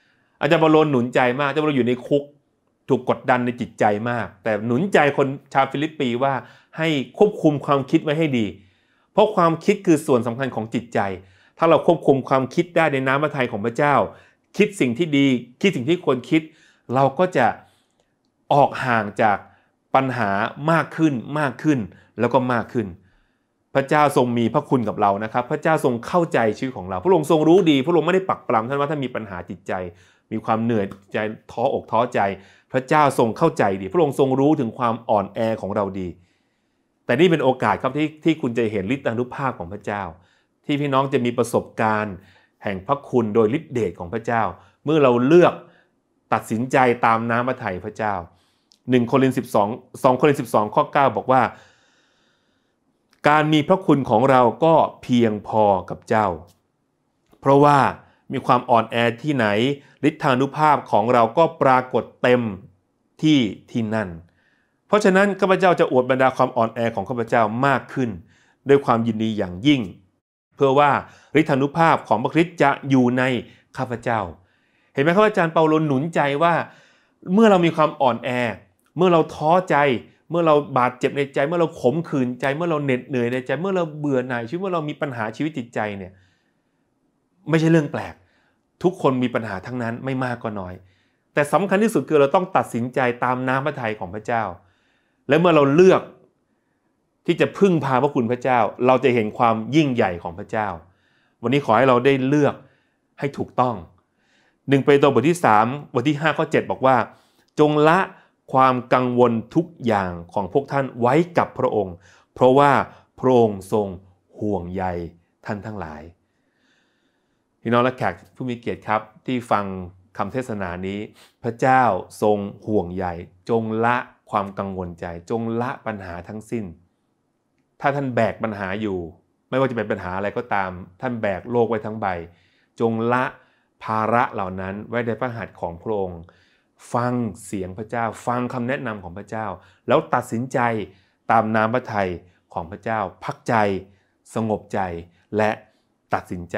อาจารย์เปาโลหนุนใจมากอาจารย์เปาโลอยู่ในคุกถูกกดดันในจิตใจมากแต่หนุนใจคนชาวฟิลิปปีว่าให้ควบคุมความคิดไว้ให้ดีเพราะความคิดคือส่วนสำคัญของจิตใจถ้าเราควบคุมความคิดได้ในน้ำพระทัยของพระเจ้าคิดสิ่งที่ดีคิดสิ่งที่ควรคิดเราก็จะออกห่างจากปัญหามากขึ้นมากขึ้นแล้วก็มากขึ้นพระเจ้าทรงมีพระคุณกับเรานะครับพระเจ้าทรงเข้าใจชีวิตของเราพระองค์ทรงรู้ดีพระองค์ไม่ได้ปักปรำท่านว่าท่านมีปัญหาจิตใจมีความเหนื่อยใจท้ออกท้อใจพระเจ้าทรงเข้าใจดีพระองค์ทรงรู้ถึงความอ่อนแอของเราดีแต่นี่เป็นโอกาสครับที่ที่คุณจะเห็นฤทธานุภาพของพระเจ้าที่พี่น้องจะมีประสบการณ์แห่งพระคุณโดยฤทธิเดชของพระเจ้าเมื่อเราเลือกตัดสินใจตามน้ำพระทัยพระเจ้าหนึ่งโครินธ์สิบสอง สองโครินธ์สิบสองข้อเก้าบอกว่าการมีพระคุณของเราก็เพียงพอกับเจ้าเพราะว่ามีความอ่อนแอที่ไหนฤทธานุภาพของเราก็ปรากฏเต็มที่ที่นั่นเพราะฉะนั้นข้าพเจ้าจะอวดบรรดาความอ่อนแอของข้าพเจ้ามากขึ้นด้วยความยินดีอย่างยิ่งเพื่อว่าฤทธานุภาพของพระคริสต์จะอยู่ในข้าพเจ้าเห็นไหมครับอาจารย์เปาโลหนุนใจว่าเมื่อเรามีความอ่อนแอเมื่อเราท้อใจเมื่อเราบาดเจ็บในใจเมื่อเราขมขื่นใจเมื่อเราเหน็ดเหนื่อยในใจเมื่อเราเบื่อหน่ายชีวิตเมื่อเรามีปัญหาชีวิตจิตใจเนี่ยไม่ใช่เรื่องแปลกทุกคนมีปัญหาทั้งนั้นไม่มากก็น้อยแต่สำคัญที่สุดคือเราต้องตัดสินใจตามน้ำพระทัยของพระเจ้าและเมื่อเราเลือกที่จะพึ่งพาพระคุณพระเจ้าเราจะเห็นความยิ่งใหญ่ของพระเจ้าวันนี้ขอให้เราได้เลือกให้ถูกต้องหนึ่งเปโตรบทที่สามบทที่ห้าข้อเจ็ดบอกว่าจงละความกังวลทุกอย่างของพวกท่านไว้กับพระองค์เพราะว่าพระองค์ทรงห่วงใยท่านทั้งหลายพี่น้องและแขกผู้มีเกียรติครับที่ฟังคำเทศนานี้พระเจ้าทรงห่วงใยจงละความกังวลใจจงละปัญหาทั้งสิ้นถ้าท่านแบกปัญหาอยู่ไม่ว่าจะเป็นปัญหาอะไรก็ตามท่านแบกโลกไว้ทั้งใบจงละภาระเหล่านั้นไว้ในพระหัตถ์ของพระองค์ฟังเสียงพระเจ้าฟังคำแนะนำของพระเจ้าแล้วตัดสินใจตามน้ำพระทัยของพระเจ้าพักใจสงบใจและตัดสินใจ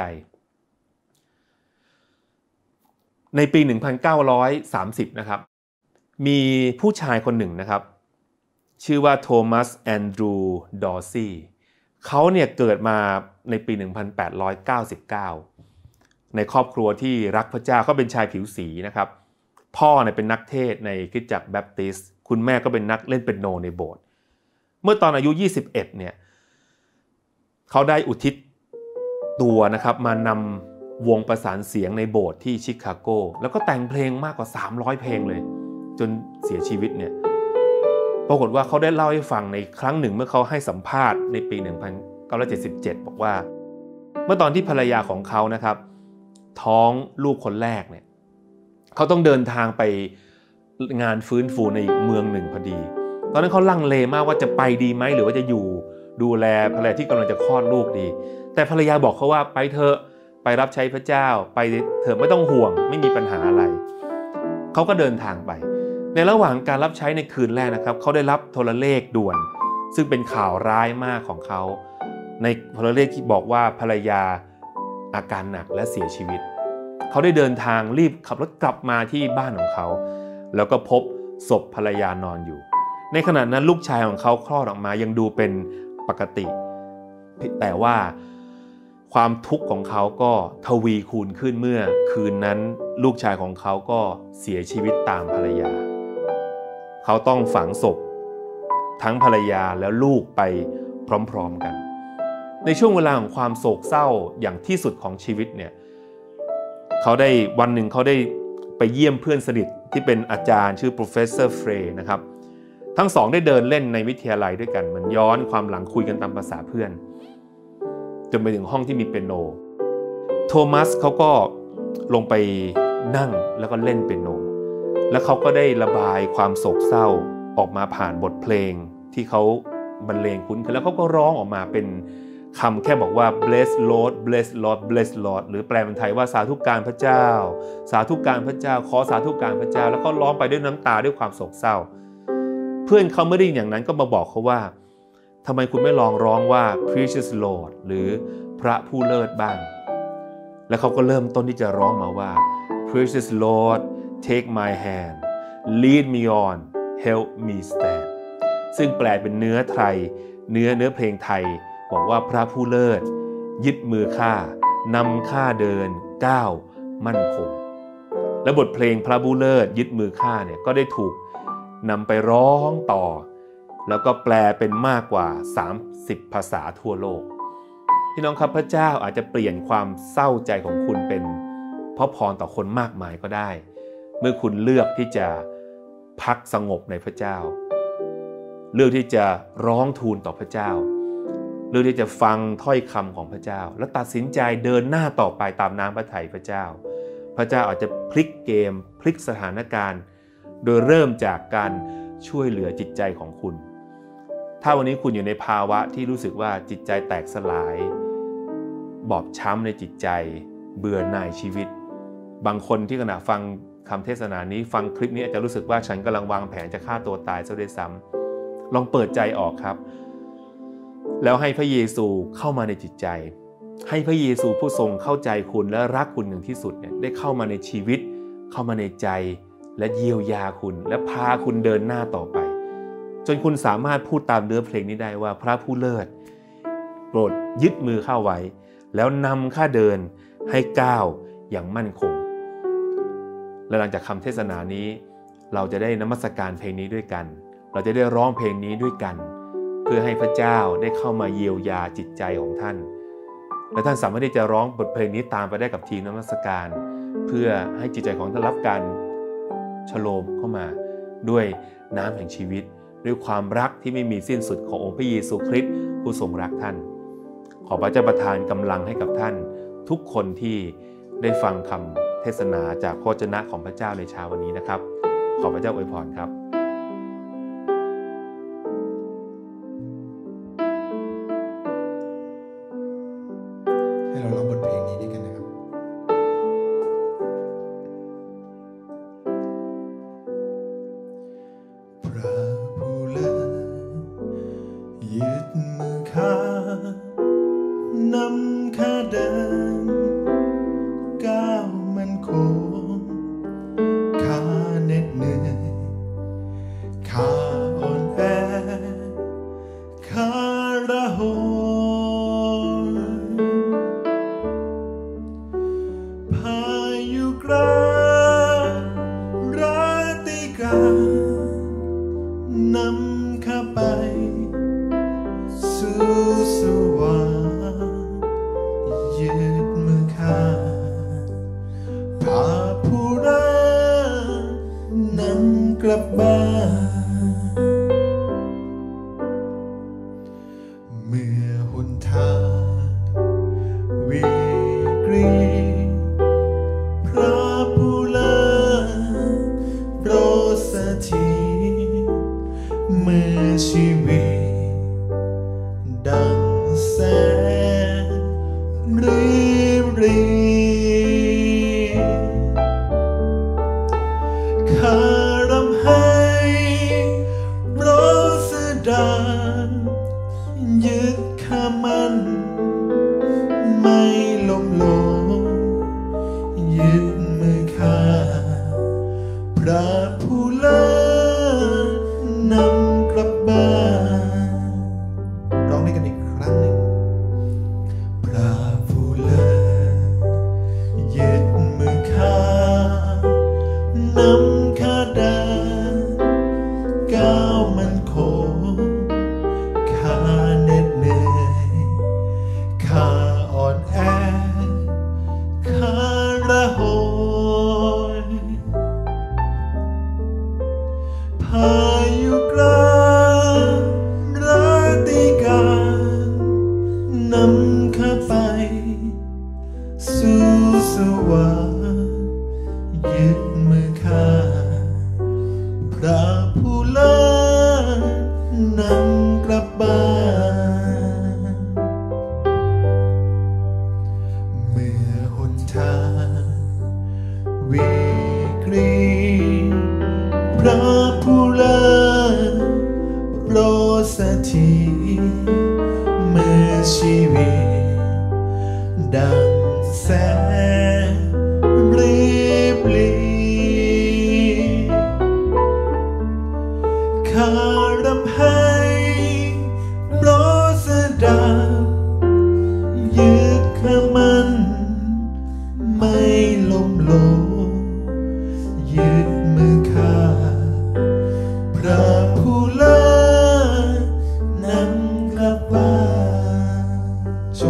ในปีหนึ่งพันเก้าร้อยสามสิบนะครับมีผู้ชายคนหนึ่งนะครับชื่อว่าโทมัสแอนดรูดอร์ซี่เขาเนี่ยเกิดมาในปีหนึ่งพันแปดร้อยเก้าสิบเก้าในครอบครัวที่รักพระเจ้าเขาเป็นชายผิวสีนะครับพ่อเนี่ยเป็นนักเทศในคริสตจักรแบปติสต์คุณแม่ก็เป็นนักเล่นเปียโนในโบสถ์เมื่อตอนอายุยี่สิบเอ็ดเนี่ยเขาได้อุทิศตัวนะครับมานำวงประสานเสียงในโบสถ์ที่ชิคาโกแล้วก็แต่งเพลงมากกว่าสามร้อยเพลงเลยจนเสียชีวิตเนี่ยปรากฏว่าเขาได้เล่าให้ฟังในครั้งหนึ่งเมื่อเขาให้สัมภาษณ์ในปีหนึ่งพันเก้าร้อยเจ็ดสิบเจ็ดบอกว่าเมื่อตอนที่ภรรยาของเขานะครับท้องลูกคนแรกเนี่ยเขาต้องเดินทางไปงานฟื้นฟูในเมืองหนึ่งพอดีตอนนั้นเขาลังเลมากว่าจะไปดีไหมหรือว่าจะอยู่ดูแลภรรยาที่กำลังจะคลอดลูกดีแต่ภรรยาบอกเขาว่าไปเถอะไปรับใช้พระเจ้าไปเถอะไม่ต้องห่วงไม่มีปัญหาอะไรเขาก็เดินทางไปในระหว่างการรับใช้ในคืนแรกนะครับเขาได้รับโทรเลขด่วนซึ่งเป็นข่าวร้ายมากของเขาในโทรเลขที่บอกว่าภรรยาอาการหนักและเสียชีวิตเขาได้เดินทางรีบขับรถกลับมาที่บ้านของเขาแล้วก็พบศพภรรยานอนอยู่ในขณะนั้นลูกชายของเขาคลอดออกมายังดูเป็นปกติแต่ว่าความทุกข์ของเขาก็ทวีคูณขึ้นเมื่อคืนนั้นลูกชายของเขาก็เสียชีวิตตามภรรยาเขาต้องฝังศพทั้งภรรยาและลูกไปพร้อมๆกันในช่วงเวลาของความโศกเศร้าอย่างที่สุดของชีวิตเนี่ยเขาได้วันหนึ่งเขาได้ไปเยี่ยมเพื่อนสนิทที่เป็นอาจารย์ชื่อ Professor Frey นะครับทั้งสองได้เดินเล่นในวิทยาลัยด้วยกันมันย้อนความหลังคุยกันตามภาษาเพื่อนจนไปถึงห้องที่มีเปียโนโทมัสเขาก็ลงไปนั่งแล้วก็เล่นเปียโนแล้วเขาก็ได้ระบายความโศกเศร้าออกมาผ่านบทเพลงที่เขาบรรเลงคุ้นเคยแล้วเขาก็ร้องออกมาเป็นคำแค่บอกว่า bless Lord bless Lord bless Lord หรือแปลเป็นไทยว่าสาธุการพระเจ้าสาธุการพระเจ้าขอสาธุการพระเจ้าแล้วก็ร้องไปด้วยน้ำตาด้วยความโศกเศร้าเพื่อนเขาไม่ได้อย่างนั้นก็มาบอกเขาว่าทำไมคุณไม่ลองร้องว่า precious Lord หรือพระผู้เลิศบ้างแล้วเขาก็เริ่มต้นที่จะร้องมาว่า Precious Lord take my hand lead me on help me stand ซึ่งแปลเป็นเนื้อไทยเนื้อเนื้อเพลงไทยบอกว่าพระผู้เลิศยึดมือข้านำข้าเดินก้าวมั่นคงและบทเพลงพระผู้เลิศยึดมือข้าเนี่ยก็ได้ถูกนำไปร้องต่อแล้วก็แปลเป็นมากกว่าสามสิบภาษาทั่วโลกพี่น้องครับพระเจ้าอาจจะเปลี่ยนความเศร้าใจของคุณเป็นพระพรต่อคนมากมายก็ได้เมื่อคุณเลือกที่จะพักสงบในพระเจ้าเลือกที่จะร้องทูลต่อพระเจ้าเลือกที่จะฟังถ้อยคำของพระเจ้าและตัดสินใจเดินหน้าต่อไปตามน้ำพระทัยพระเจ้าพระเจ้าอาจจะพลิกเกมพลิกสถานการณ์โดยเริ่มจากการช่วยเหลือจิตใจของคุณถ้าวันนี้คุณอยู่ในภาวะที่รู้สึกว่าจิตใจแตกสลายบอบช้ำในจิตใจเบื่อหน่ายชีวิตบางคนที่ขณะฟังคำเทศนานี้ฟังคลิปนี้อาจจะรู้สึกว่าฉันกำลังวางแผนจะฆ่าตัวตายซะด้วยซ้ำลองเปิดใจออกครับแล้วให้พระเยซูเข้ามาในจิตใจให้พระเยซูผู้ทรงเข้าใจคุณและรักคุณอย่างที่สุดเนี่ยได้เข้ามาในชีวิตเข้ามาในใจและเยียวยาคุณและพาคุณเดินหน้าต่อไปจนคุณสามารถพูดตามเนื้อเพลงนี้ได้ว่าพระผู้เลิศโปรดยึดมือข้าไว้แล้วนำข้าเดินให้ก้าวอย่างมั่นคงและหลังจากคำเทศนานี้เราจะได้นมัสการเพลงนี้ด้วยกันเราจะได้ร้องเพลงนี้ด้วยกันเพื่อให้พระเจ้าได้เข้ามาเยียวยาจิตใจของท่านและท่านสามารถที่จะร้องบทเพลงนี้ตามไปได้กับทีมนมัสการเพื่อให้จิตใจของท่านรับการชโลมเข้ามาด้วยน้ำแห่งชีวิตด้วยความรักที่ไม่มีสิ้นสุดขององค์พระเยซูคริสต์ผู้ทรงรักท่านขอพระเจ้าประทานกำลังให้กับท่านทุกคนที่ได้ฟังคำเทศนาจากพระวจนะของพระเจ้าในเช้าวันนี้นะครับขอพระเจ้าอวยพรครับให้เราร้องบทเพลงนี้ด้วยกันนะครับพระผู้เลิศยึดมือข้านำข้าเดินก้าวมั่นคงข้าเหน็ดเหนื่อยข้าอ่อนแอข้าระหยพายุกลางราตรีการนำข้าไปสู่สวรรค์ยึดมือข้าพาผู้รักนำกลับบ้านเมื่อหนทางวิกฤตพระผู้เลิศโปรดสถิตเมื่อชีวิตดังแสงรีบรีข้ารำให้โปรดสดังยึดข้ามันไม่ล้มลงยึดมือข้าพระผู้เลิศนำกลับบ้านร้องด้วยกันอีกครั้งหนึ่งพระผู้เลิศยึดมือข้านำข้าเดินก้าวมั่นคงข้าเหน็ดเหนื่อยข้าอ่อนแอข้าระหยพายุกลางราตรีการนำข้าไปสู่สวรรค์ยึดมือข้าพระผู้เลิศนำกลับบ้านเมื่อหนทางวิกฤตพระผู้เลิศโปรดสถิตเมื่อชีวิตดังแสงรีบ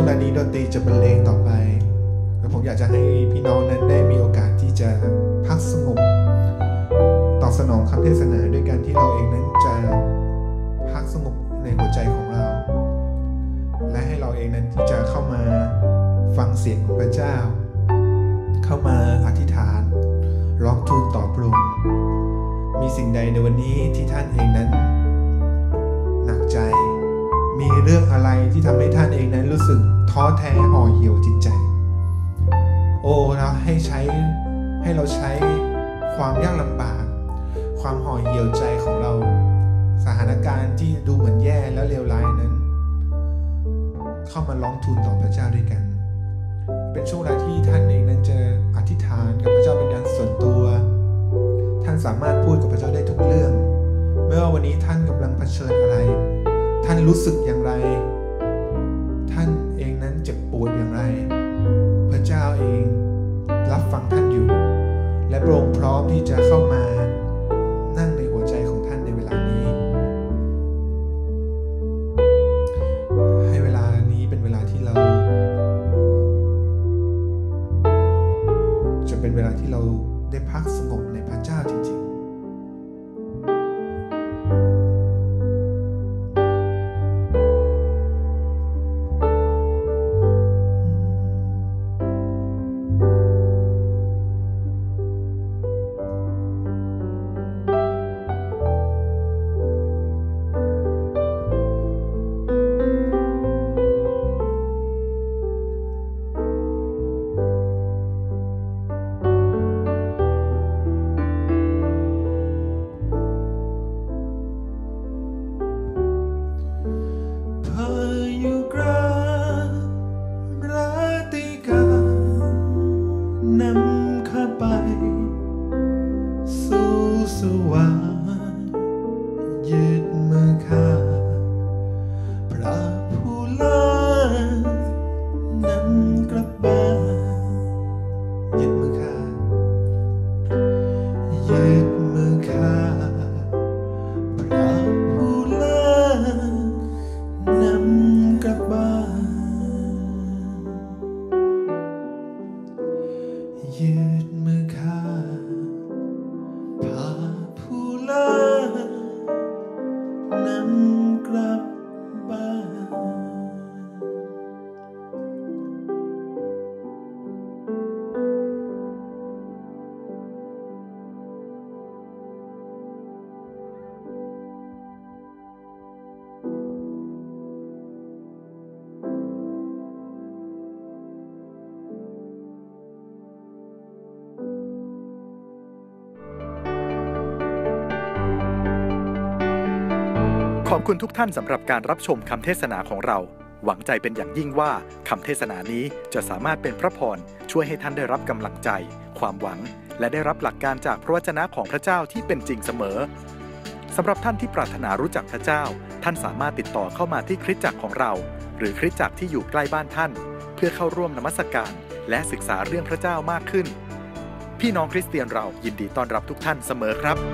วงนี้ดนตรีจะบรรเลงต่อไปและผมอยากจะให้พี่น้องนั้นได้มีโอกาสที่จะพักสงบตอบสนองคำเทศนาด้วยการที่เราเองนั้นจะพักสงบในหัวใจของเราและให้เราเองนั้นที่จะเข้ามาฟังเสียงของพระเจ้าเข้ามาอธิษฐานร้องทูลต่อพระองค์มีสิ่งใดในวันนี้ที่ท่านเองนั้นหนักใจมีเรื่องอะไรที่ทำให้ท่านเองนั้นรู้สึกท้อแท้ห่อเหี่ยวจิตใจโอ้เราให้ใช้ให้เราใช้ความยากลำบากความห่อเหี่ยวใจของเราสถานการณ์ที่ดูเหมือนแย่แล้วเลวร้ายนั้นเข้ามาร้องทูลต่อพระเจ้าด้วยกันเป็นช่วงเวลาที่ท่านเองนั้นจะอธิษฐานกับพระเจ้าเป็นการส่วนตัวท่านสามารถพูดกับพระเจ้าได้ทุกเรื่องไม่ว่าวันนี้ท่านกำลังเผชิญอะไรท่านรู้สึกอย่างไรท่านเองนั้นเจ็บปวดอย่างไรพระเจ้าเองรับฟังท่านอยู่และพระองค์พร้อมที่จะเข้ามานั่งในหัวใจของท่านในเวลานี้ให้เวลานี้เป็นเวลาที่เราจะเป็นเวลาที่เราได้พักสงบในพระเจ้าจริงๆขอบคุณทุกท่านสำหรับการรับชมคำเทศนาของเราหวังใจเป็นอย่างยิ่งว่าคำเทศนานี้จะสามารถเป็นพระพรช่วยให้ท่านได้รับกำลังใจความหวังและได้รับหลักการจากพระวจนะของพระเจ้าที่เป็นจริงเสมอสำหรับท่านที่ปรารถนารู้จักพระเจ้าท่านสามารถติดต่อเข้ามาที่คริสตจักรของเราหรือคริสตจักรที่อยู่ใกล้บ้านท่านเพื่อเข้าร่วมนมัสการและศึกษาเรื่องพระเจ้ามากขึ้นพี่น้องคริสเตียนเรายินดีต้อนรับทุกท่านเสมอครับ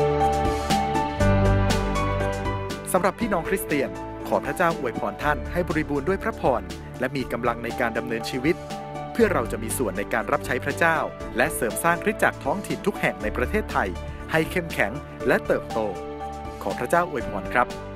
สำหรับพี่น้องคริสเตียนขอพระเจ้าอวยพรท่านให้บริบูรณ์ด้วยพระพรและมีกำลังในการดำเนินชีวิตเพื่อเราจะมีส่วนในการรับใช้พระเจ้าและเสริมสร้างคริสตจักรท้องถิ่นทุกแห่งในประเทศไทยให้เข้มแข็งและเติบโตขอพระเจ้าอวยพรครับ